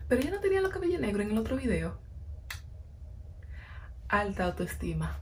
Pero ella no tenía los cabellos negros en el otro video. Alta autoestima.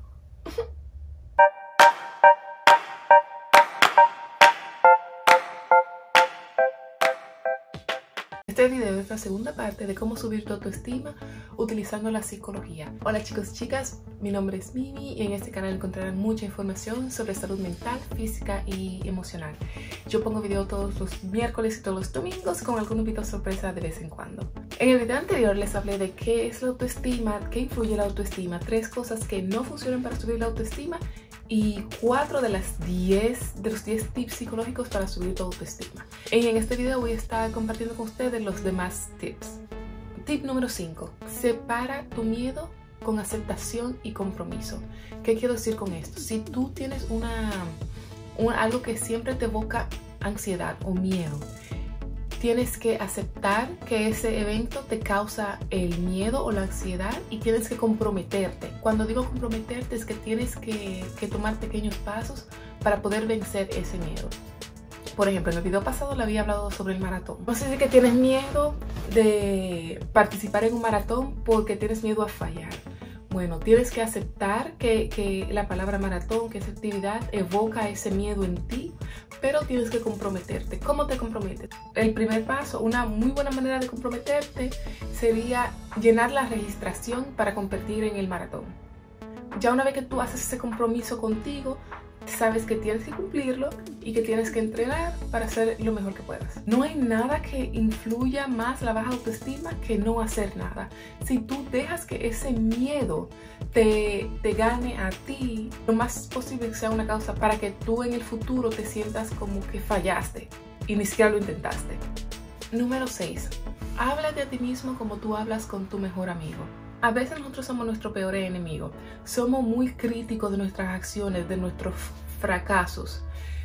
Este video es la segunda parte de cómo subir tu autoestima utilizando la psicología. Hola chicos y chicas, mi nombre es Mimi y en este canal encontrarán mucha información sobre salud mental, física y emocional. Yo pongo video todos los miércoles y todos los domingos con algunos videos sorpresa de vez en cuando. En el video anterior les hablé de qué es la autoestima, qué influye la autoestima, 3 cosas que no funcionan para subir la autoestima y 4 de los 10 tips psicológicos para subir tu autoestima. Y en este video voy a estar compartiendo con ustedes los demás tips. Tip número 5. Separa tu miedo con aceptación y compromiso. ¿Qué quiero decir con esto? Si tú tienes algo que siempre te evoca ansiedad o miedo, tienes que aceptar que ese evento te causa el miedo o la ansiedad y tienes que comprometerte. Cuando digo comprometerte es que tienes que tomar pequeños pasos para poder vencer ese miedo. Por ejemplo, en el video pasado le había hablado sobre el maratón. No sé si que tienes miedo de participar en un maratón porque tienes miedo a fallar. Bueno, tienes que aceptar que la palabra maratón, que esa actividad evoca ese miedo en ti, pero tienes que comprometerte. ¿Cómo te comprometes? El primer paso, una muy buena manera de comprometerte sería llenar la registración para competir en el maratón. Ya una vez que tú haces ese compromiso contigo, sabes que tienes que cumplirlo y que tienes que entrenar para hacer lo mejor que puedas. No hay nada que influya más la baja autoestima que no hacer nada. Si tú dejas que ese miedo te gane a ti, lo más posible que sea una causa para que tú en el futuro te sientas como que fallaste y ni siquiera lo intentaste. Número 6. Háblate a ti mismo como tú hablas con tu mejor amigo. A veces nosotros somos nuestro peor enemigo. Somos muy críticos de nuestras acciones, de nuestros fracasos.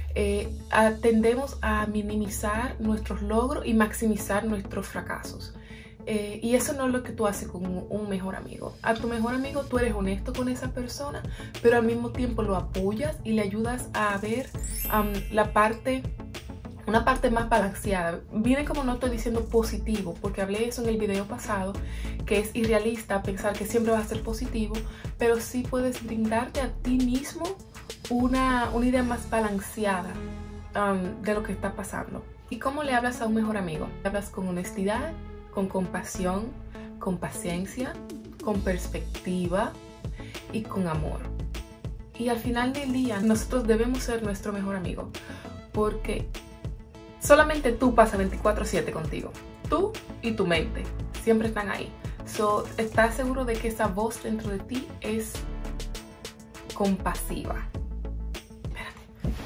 Tendemos a minimizar nuestros logros y maximizar nuestros fracasos. Y eso no es lo que tú haces con un mejor amigo. A tu mejor amigo tú eres honesto con esa persona, pero al mismo tiempo lo apoyas y le ayudas a ver una parte más balanceada. Miren como no estoy diciendo positivo, porque hablé eso en el video pasado, que es irrealista pensar que siempre vas a ser positivo, pero sí puedes brindarte a ti mismo una idea más balanceada de lo que está pasando. ¿Y cómo le hablas a un mejor amigo? Le hablas con honestidad, con compasión, con paciencia, con perspectiva y con amor. Y al final del día, nosotros debemos ser nuestro mejor amigo, porque solamente tú pasas 24/7 contigo. Tú y tu mente siempre están ahí. Estás seguro de que esa voz dentro de ti es compasiva. Espérate.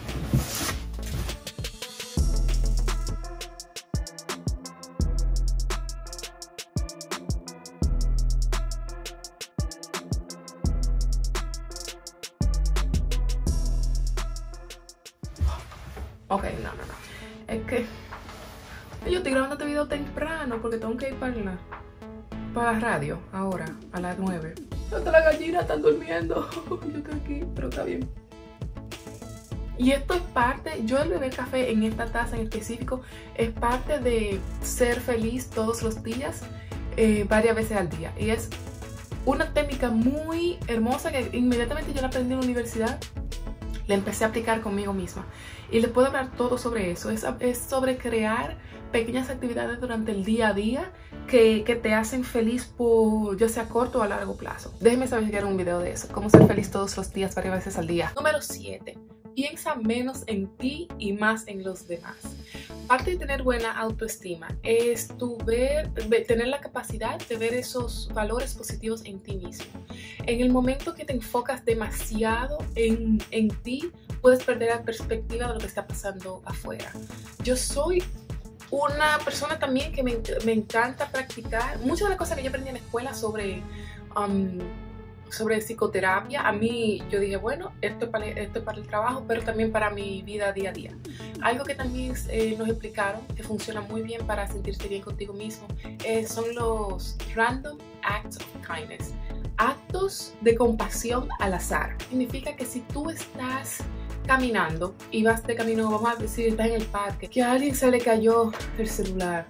Ok, no. Es que yo estoy grabando este video temprano porque tengo que ir para la radio ahora, a las 9. Hasta las gallinas están durmiendo. Yo estoy aquí, pero está bien. Y esto es parte, yo el beber café en esta taza en específico, es parte de ser feliz todos los días, varias veces al día. Y es una técnica muy hermosa que inmediatamente yo la aprendí en la universidad. La empecé a aplicar conmigo misma y les puedo hablar todo sobre eso. Es sobre crear pequeñas actividades durante el día a día que te hacen feliz por ya sea corto o a largo plazo. Déjenme saber si quieren un video de eso, cómo ser feliz todos los días, varias veces al día. Número 7. Piensa menos en ti y más en los demás. Parte de tener buena autoestima es tener la capacidad de ver esos valores positivos en ti mismo. En el momento que te enfocas demasiado en ti, puedes perder la perspectiva de lo que está pasando afuera. Yo soy una persona también que me encanta practicar muchas de las cosas que yo aprendí en la escuela sobre psicoterapia. A mí yo dije, bueno, esto es para el trabajo, pero también para mi vida día a día. Algo que también nos explicaron que funciona muy bien para sentirse bien contigo mismo son los random acts of kindness, actos de compasión al azar. Significa que si tú estás caminando y vas de camino, vamos a decir, estás en el parque, que a alguien se le cayó el celular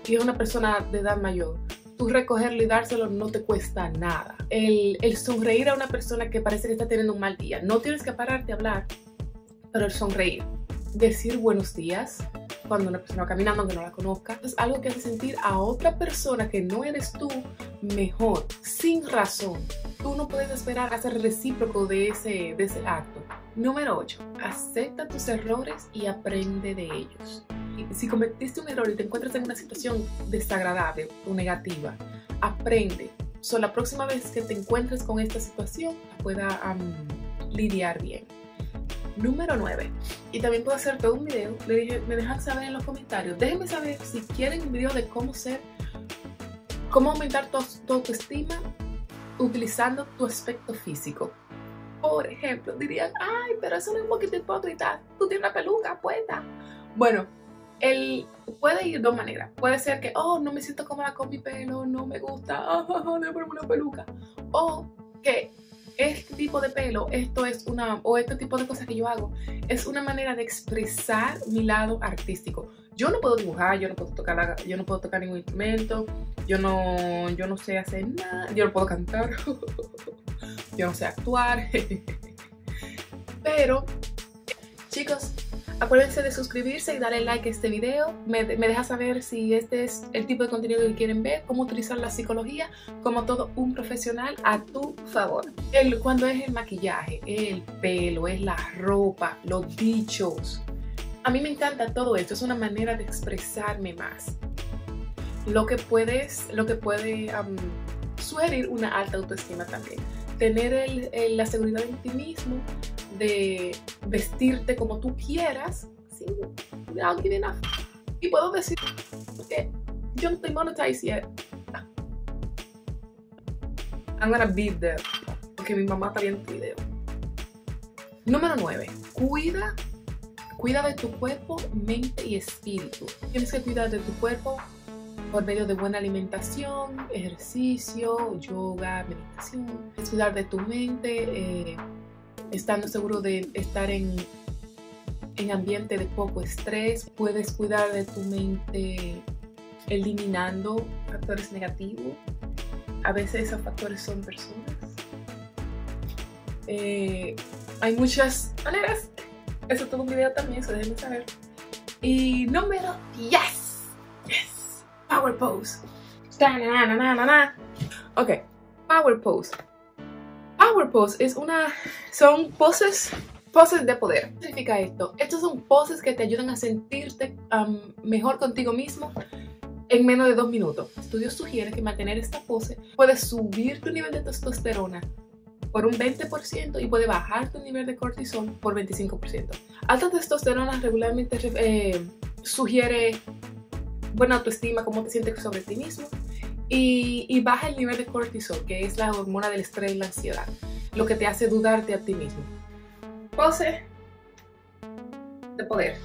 y es una persona de edad mayor, tú recogerlo y dárselo no te cuesta nada. El sonreír a una persona que parece que está teniendo un mal día, no tienes que pararte a hablar, pero el sonreír, decir buenos días cuando una persona va caminando aunque no la conozca, es algo que hace sentir a otra persona que no eres tú mejor, sin razón. Tú no puedes esperar a ser recíproco de ese acto. Número 8. Acepta tus errores y aprende de ellos. Si cometiste un error y te encuentras en una situación desagradable o negativa, aprende. La próxima vez que te encuentres con esta situación, pueda lidiar bien. Número 9. Y también puedo hacer todo un video. Le dije, me dejan saber en los comentarios. Déjenme saber si quieren un video de cómo aumentar tu autoestima utilizando tu aspecto físico. Por ejemplo, dirían, ay, pero eso no es un poquito hipócrita. Tú tienes una peluca puesta. Bueno, él puede ir de dos maneras. Puede ser que, oh, no me siento cómoda con mi pelo, no me gusta, no ponerme una peluca. O que este tipo de pelo, este tipo de cosas que yo hago, es una manera de expresar mi lado artístico. Yo no puedo dibujar, yo no puedo tocar ningún instrumento, yo no sé hacer nada, yo no puedo cantar, yo no sé actuar. Pero, chicos, acuérdense de suscribirse y darle like a este video. Me deja saber si este es el tipo de contenido que quieren ver, cómo utilizar la psicología como todo un profesional a tu favor. Cuando es el maquillaje, el pelo, es la ropa, los dichos. A mí me encanta todo esto, es una manera de expresarme más. Lo que puede sugerir una alta autoestima también. Tener la seguridad en ti mismo, de vestirte como tú quieras, ¿sí? Y puedo decir que yo no estoy monetized yet. I'm gonna be there, porque mi mamá está viendo tu video. Número 9. Cuida de tu cuerpo, mente y espíritu. Tienes que cuidar de tu cuerpo por medio de buena alimentación, ejercicio, yoga, meditación. Es cuidar de tu mente, estando seguro de estar en ambiente de poco estrés. Puedes cuidar de tu mente eliminando factores negativos. A veces esos factores son personas. Hay muchas maneras. Eso es todo un video también, eso déjenme saber. Y número 10. Power pose. Ok, power pose. Power pose son poses de poder. ¿Qué significa esto? Estos son poses que te ayudan a sentirte mejor contigo mismo en menos de 2 minutos. Estudios sugieren que mantener esta pose puede subir tu nivel de testosterona por un 20% y puede bajar tu nivel de cortisol por 25%. Alta testosterona regularmente sugiere buena autoestima, cómo te sientes sobre ti mismo, y baja el nivel de cortisol, que es la hormona del estrés y la ansiedad, lo que te hace dudarte a ti mismo. Pose de poder.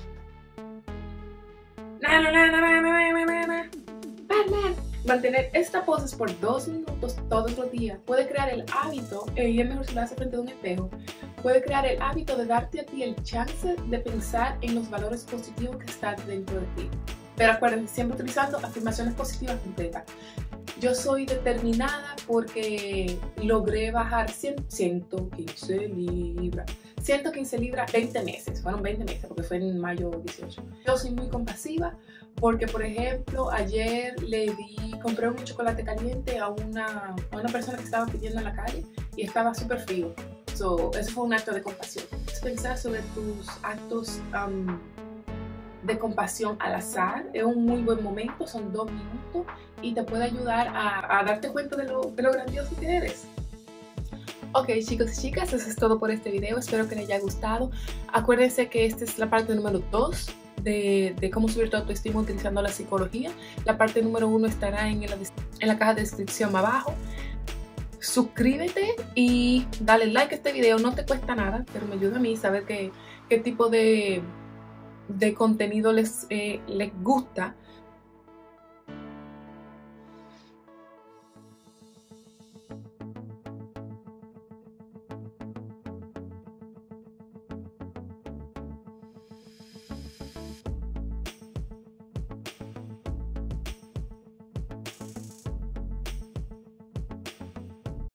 Mantener esta pose por 2 minutos todos los días puede crear el hábito, y es mejor si lo haces frente a un espejo, puede crear el hábito de darte a ti el chance de pensar en los valores positivos que están dentro de ti. Pero acuérdense, siempre utilizando afirmaciones positivas completas. Yo soy determinada porque logré bajar 115 libras. 115 libras, 20 meses. Fueron 20 meses porque fue en mayo 18. Yo soy muy compasiva porque, por ejemplo, ayer compré un chocolate caliente a una persona que estaba pidiendo en la calle y estaba súper frío. Eso fue un acto de compasión. Es pensar sobre tus actos de compasión al azar. Es un muy buen momento, son 2 minutos y te puede ayudar a darte cuenta de lo grandioso que eres. Ok, chicos y chicas, eso es todo por este video. Espero que les haya gustado. Acuérdense que esta es la parte número 2 de cómo subir tu autoestima utilizando la psicología. La parte número 1 estará en la caja de descripción abajo. Suscríbete y dale like a este video. No te cuesta nada, pero me ayuda a mí saber qué tipo de contenido les gusta.